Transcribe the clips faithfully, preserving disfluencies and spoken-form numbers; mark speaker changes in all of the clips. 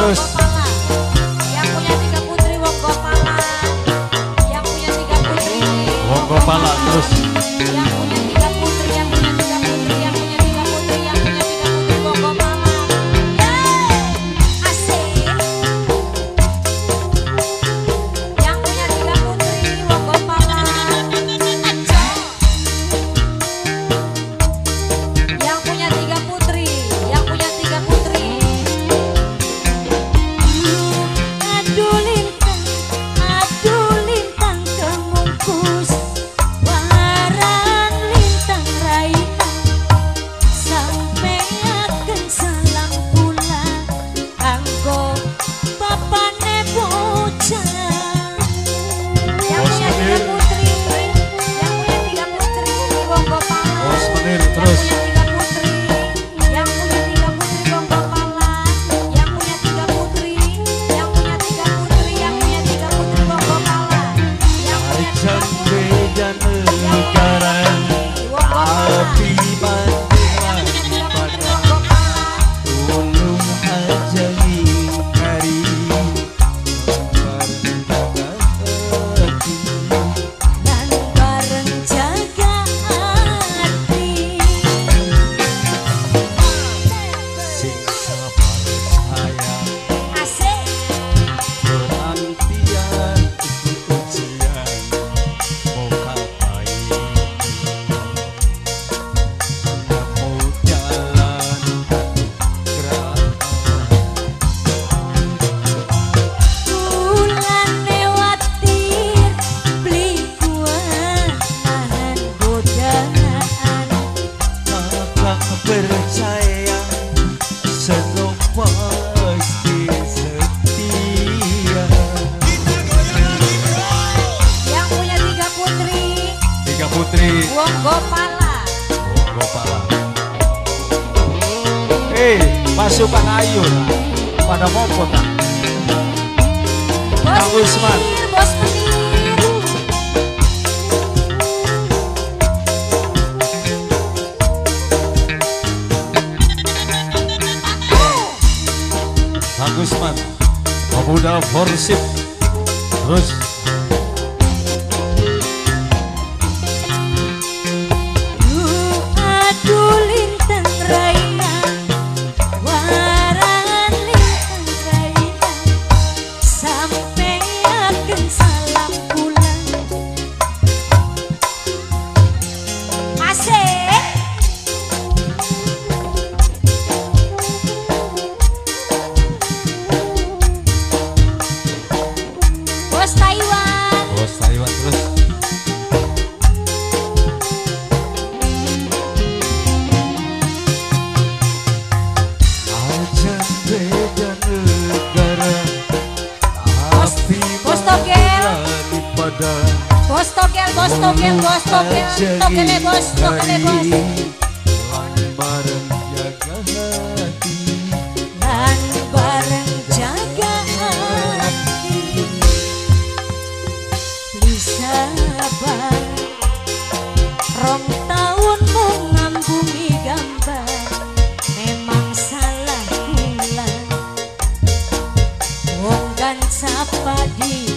Speaker 1: terus.
Speaker 2: Yang punya tiga putri wong Gopala. Yang punya tiga putri
Speaker 1: Wong Gopala terus.
Speaker 2: Yang punya tiga putri, yang punya tiga putri, yang punya tiga putri, yang punya tiga putri wong Gopala. Yeay, asik. Yang punya tiga putri wong Gopala. Yang punya tiga putri, yang punya tiga putri. Aduh lintang, aduh lintang kemungkus, warang lintang raina, sampai akan salam pula kanggo bapane bocah. Yang punya tiga putri, yang punya tiga putri wong Gopala.
Speaker 1: Bos menir terus.
Speaker 2: Yang punya tiga putri, yang punya tiga putri wong Gopala. Yang punya tiga putri, yang punya tiga putri, yang punya tiga putri wong Gopala. Yang punya tiga putri,
Speaker 1: Dan negara
Speaker 2: wong Gopala.
Speaker 1: api
Speaker 2: Yang
Speaker 1: bandiran
Speaker 2: punya tiga putri
Speaker 1: pada
Speaker 2: wong Gopala.
Speaker 1: gunung aja hari
Speaker 2: Dan bareng jaga hati.
Speaker 1: sing sabar sayang
Speaker 2: Asik.
Speaker 1: penantian itu ujian bukan baik nemu jalan gerak
Speaker 2: Bulan lewatir beli kuah nahan godaan.
Speaker 1: kakak percaya seno pasti setia.
Speaker 2: Yang punya tiga putri
Speaker 1: Tiga putri
Speaker 2: wong Gopala.
Speaker 1: Wong Gopala. Eh, pasukan Ayu lah. Pada mopo tak?
Speaker 2: Bos
Speaker 1: Kang Usman.
Speaker 2: Menir, bos Menir.
Speaker 1: Bagus man. Pemuda Forsip. Terus
Speaker 2: Duh, aduh lintang raina, waran lintang raina, sampai akan salam pulang. Asik. Bos Taiwan.
Speaker 1: Bos Taiwan terus. Aja beda negara
Speaker 2: Bos-
Speaker 1: tapi
Speaker 2: Bos Togel.
Speaker 1: pada
Speaker 2: Bos togel, bos togel, bos togel, togelnya bos, togelnya bos.
Speaker 1: Lan bareng jaga hati
Speaker 2: Dan bareng jaga hati, bisa sabar. Rong tahun mau ngambungi gambar, memang salah kula. Wong dan sapa di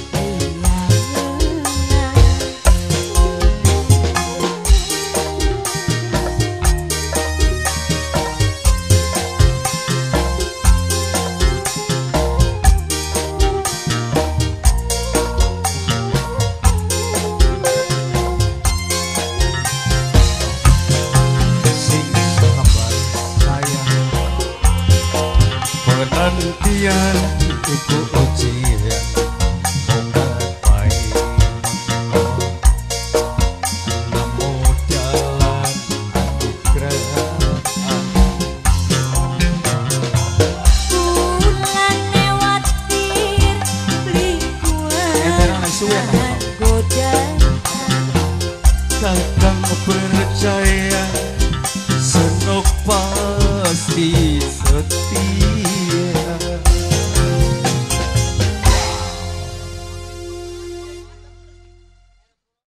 Speaker 1: sing sabar sayang penantian iku ujian bukan baik nemu jalan anugerah
Speaker 2: bulan lewatir beli
Speaker 1: Emerang suwe
Speaker 2: godaan.
Speaker 1: kakang percaya